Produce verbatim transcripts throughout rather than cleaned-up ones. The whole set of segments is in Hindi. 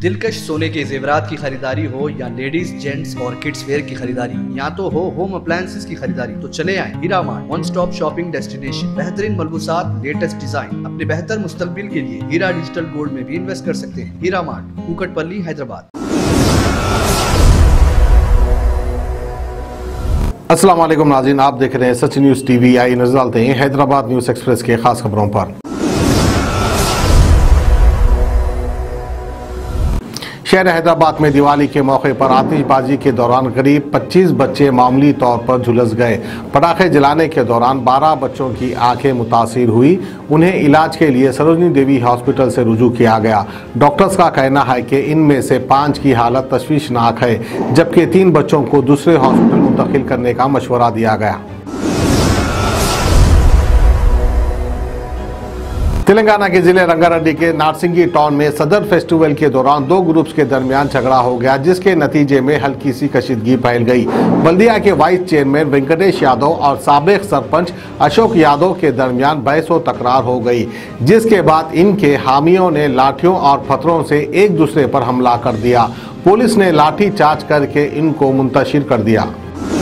दिलकश सोने के जेवरात की खरीदारी हो या लेडीज जेंट्स और किड्स वेयर की खरीदारी, या तो हो होम अप्लायंसेस की खरीदारी, तो चले आए Heera mart, one stop shopping destination. बेहतरीन मलबूसात, लेटेस्ट डिजाइन, अपने बेहतर मुस्तकबिल के लिए हीरा डिजिटल गोल्ड में भी इन्वेस्ट कर सकते हैं। हीरा मार्ट, कुकटपल्ली, हैदराबाद। अस्सलाम वालेकुम नाज़रीन, आप देख रहे हैं सच न्यूज़ टीवी। आई नजर डालते हैं हैदराबाद न्यूज़ एक्सप्रेस के खास खबरों पर। शहर हैदराबाद में दिवाली के मौके पर आतिशबाजी के दौरान करीब पच्चीस बच्चे मामूली तौर पर झुलस गए। पटाखे जलाने के दौरान बारह बच्चों की आंखें मुतासिर हुई। उन्हें इलाज के लिए सरोजनी देवी हॉस्पिटल से रुजू किया गया। डॉक्टर्स का कहना है कि इनमें से पाँच की हालत तशवीशनाक है, जबकि तीन बच्चों को दूसरे हॉस्पिटल मुंतकिल करने का मशवरा दिया गया। तेलंगाना के जिले रंगारेड्डी के नारसिंगी टाउन में सदर फेस्टिवल के दौरान दो ग्रुप्स के दरमियान झगड़ा हो गया, जिसके नतीजे में हल्की सी कशीदगी फैल गई। बल्दिया के वाइस चेयरमैन वेंकटेश यादव और साबिक सरपंच अशोक यादव के दरमियान बहस व तकरार हो गई, जिसके बाद इनके हामियों ने लाठियों और पत्थरों से एक दूसरे पर हमला कर दिया। पुलिस ने लाठी चार्ज करके इनको मुंतशिर कर दिया।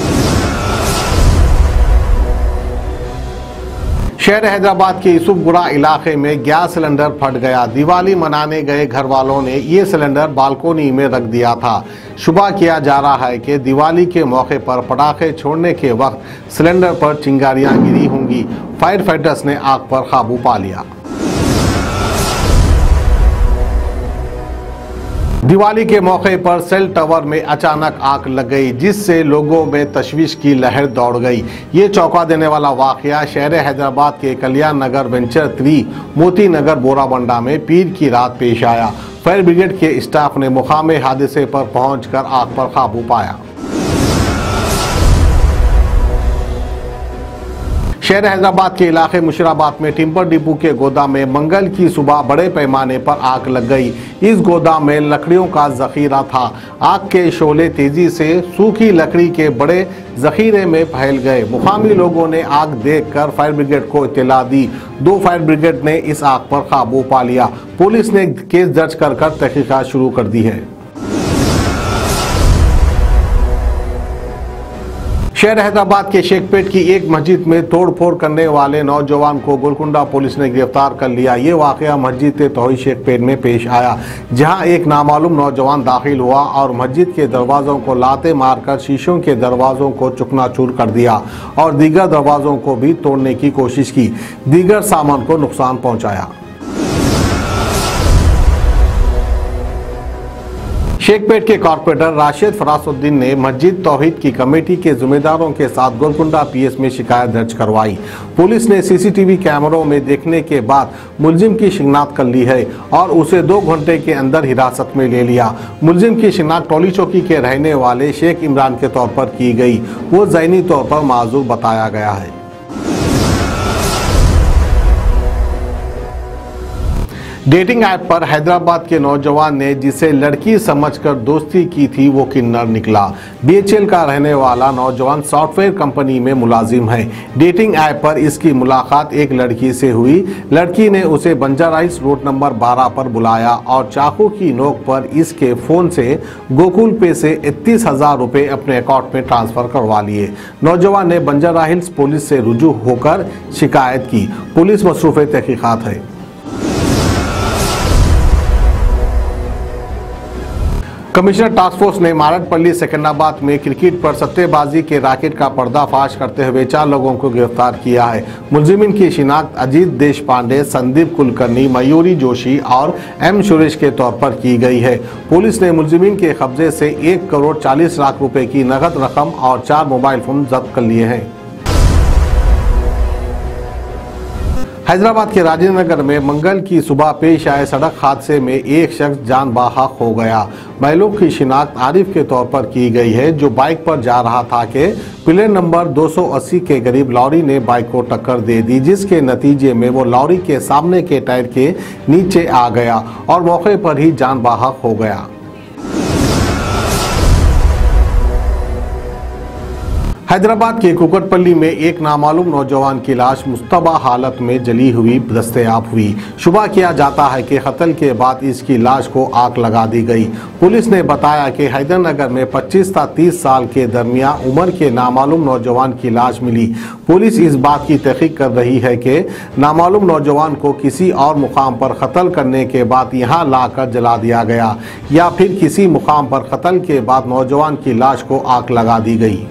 शहर हैदराबाद के यूसुफगुड़ा इलाके में गैस सिलेंडर फट गया। दिवाली मनाने गए घर वालों ने ये सिलेंडर बालकोनी में रख दिया था। शुबा किया जा रहा है कि दिवाली के मौके पर पटाखे छोड़ने के वक्त सिलेंडर पर चिंगारियां गिरी होंगी। फायर फाइटर्स ने आग पर काबू पा लिया। दिवाली के मौके पर सेल टावर में अचानक आग लग गई, जिससे लोगों में तशवीश की लहर दौड़ गई। ये चौंका देने वाला वाकया शहर हैदराबाद के कल्याण नगर वेंचर थ्री मोती नगर बोराबंडा में पीर की रात पेश आया। फायर ब्रिगेड के स्टाफ ने मुकामे हादसे पर पहुंचकर आग पर काबू पाया। शहर हैदराबाद के इलाके मुशीराबाद में टिम्बर डिपो के गोदाम में मंगल की सुबह बड़े पैमाने पर आग लग गई। इस गोदाम में लकड़ियों का जखीरा था। आग के शोले तेजी से सूखी लकड़ी के बड़े जखीरे में फैल गए। मुकामी लोगों ने आग देखकर फायर ब्रिगेड को इत्तला दी। दो फायर ब्रिगेड ने इस आग पर काबू पा लिया। पुलिस ने केस दर्ज कर कर तहकीकात शुरू कर दी है। शहर हैदराबाद के शेखपेट की एक मस्जिद में तोड़फोड़ करने वाले नौजवान को गोलकुंडा पुलिस ने गिरफ्तार कर लिया। ये वाकया मस्जिद तौहीद शेखपेट में पेश आया, जहां एक नामालूम नौजवान दाखिल हुआ और मस्जिद के दरवाजों को लाते मारकर शीशों के दरवाजों को चुकनाचूर कर दिया और दीगर दरवाजों को भी तोड़ने की कोशिश की। दीगर सामान को नुकसान पहुंचाया। शेखपेट के कॉर्पोरेटर राशिद फरासुद्दीन ने मस्जिद तौहीद की कमेटी के जिम्मेदारों के साथ गोलकुंडा पीएस में शिकायत दर्ज करवाई। पुलिस ने सीसीटीवी कैमरों में देखने के बाद मुलजिम की शिनाख्त कर ली है और उसे दो घंटे के अंदर हिरासत में ले लिया। मुलजिम की शिनाख्त टोली चौकी के रहने वाले शेख इमरान के तौर पर की गई। वो ज़हनी तौर पर माजूर बताया गया है। डेटिंग ऐप पर हैदराबाद के नौजवान ने जिसे लड़की समझकर दोस्ती की थी, वो किन्नर निकला। बीएचएल का रहने वाला नौजवान सॉफ्टवेयर कंपनी में मुलाजिम है। डेटिंग ऐप पर इसकी मुलाकात एक लड़की से हुई। लड़की ने उसे बंजाराइल्स रोड नंबर बारह पर बुलाया और चाकू की नोक पर इसके फोन से गोकुल पे से इकतीस हजार रुपये अपने अकाउंट में ट्रांसफर करवा लिए। नौजवान ने बंजाराहिल्स पुलिस से रुजू होकर शिकायत की। पुलिस मसरूफ़ तहकीकात है। कमिश्नर टास्क फोर्स ने मारडपल्ली सेकंडराबाद में क्रिकेट पर सट्टेबाजी के रैकेट का पर्दाफाश करते हुए चार लोगों को गिरफ्तार किया है। मुलजिमिन की शिनाख्त अजीत देश पांडे, संदीप कुलकर्णी, मयूरी जोशी और एम सुरेश के तौर पर की गई है। पुलिस ने मुलजिमिन के कब्जे से एक करोड़ चालीस लाख रुपए की नकद रकम और चार मोबाइल फोन जब्त कर लिए हैं। हैदराबाद के राजेंद्र नगर में मंगल की सुबह पेश आए सड़क हादसे में एक शख्स जान बाहक हो गया। महिला की शिनाख्त आरिफ के तौर पर की गई है, जो बाइक पर जा रहा था कि पिलर नंबर दो सौ अस्सी के करीब लॉरी ने बाइक को टक्कर दे दी, जिसके नतीजे में वो लॉरी के सामने के टायर के नीचे आ गया और मौके पर ही जान बाहक हो गया। हैदराबाद के कुकटपल्ली में एक नामालूम नौजवान की लाश मुश्तबा हालत में जली हुई दस्तयाब हुई। शुबा किया जाता है कि कत्ल के बाद इसकी लाश को आग लगा दी गई। पुलिस ने बताया कि हैदरनगर में पच्चीस से तीस साल के दरमियान उम्र के नामालूम नौजवान की लाश मिली। पुलिस इस बात की तहकीक कर रही है कि नामालूम नौजवान को किसी और मुकाम पर कत्ल करने के बाद यहाँ लाकर जला दिया गया या फिर किसी मुकाम पर कत्ल के बाद नौजवान की लाश को आग लगा दी गई।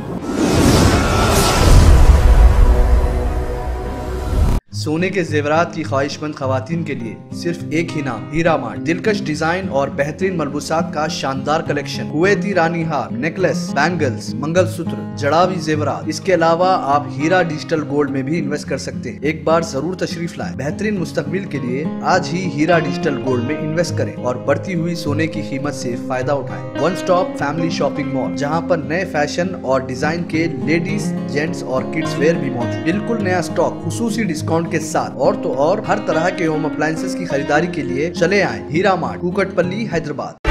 सोने के जेवरात की ख्वाहिशमंद खवातीन के लिए सिर्फ एक ही नाम, हीरा मार्ट। दिलकश डिजाइन और बेहतरीन मलबूसात का शानदार कलेक्शन, कुवैती रानी हार, नेकलेस, बैंगल्स, मंगलसूत्र, जड़ावी जेवरात। इसके अलावा आप हीरा डिजिटल गोल्ड में भी इन्वेस्ट कर सकते हैं। एक बार जरूर तशरीफ लाएं। बेहतरीन मुस्तकबिल के लिए आज ही हीरा डिजिटल गोल्ड में इन्वेस्ट करें और बढ़ती हुई सोने की कीमत से फायदा उठाएं। One stop family shopping mall, जहां पर नए फैशन और डिजाइन के लेडीज, जेंट्स और किड्स वेयर भी मौजूद। बिल्कुल नया स्टॉक, खुसूसी डिस्काउंट के साथ। और तो और हर तरह के होम अप्लायंसेस की खरीदारी के लिए चले आए हीरा मार्ट, कुकटपल्ली, हैदराबाद।